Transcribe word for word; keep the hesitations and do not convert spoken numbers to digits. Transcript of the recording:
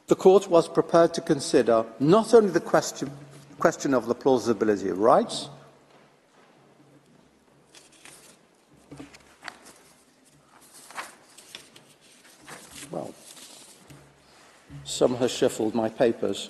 The Court was prepared to consider not only the question, question of the plausibility of rights, well, some has shuffled my papers.